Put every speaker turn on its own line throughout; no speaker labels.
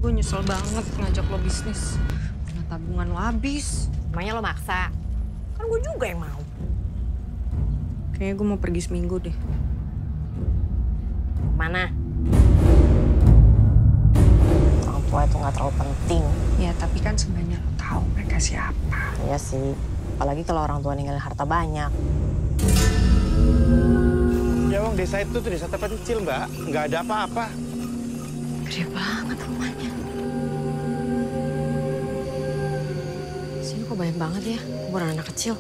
Gue nyesel banget ngajak lo bisnis. Karena tabungan lo habis.
Emangnya lo maksa? Kan gue juga yang mau.
Kayaknya gue mau pergi seminggu deh.
Mana? Orang tua itu nggak terlalu penting.
Ya tapi kan sebenarnya lo tahu mereka siapa.
Iya sih. Apalagi kalau orang tua ninggalin harta banyak.
Ya Bang, desa itu tuh desa terpencil, Mbak. Nggak ada apa-apa.
Gede banget rumahnya.
Sini kok banyak banget ya, kuburan anak kecil.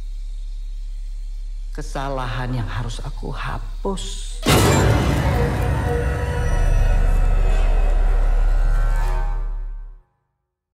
Kesalahan yang harus aku hapus.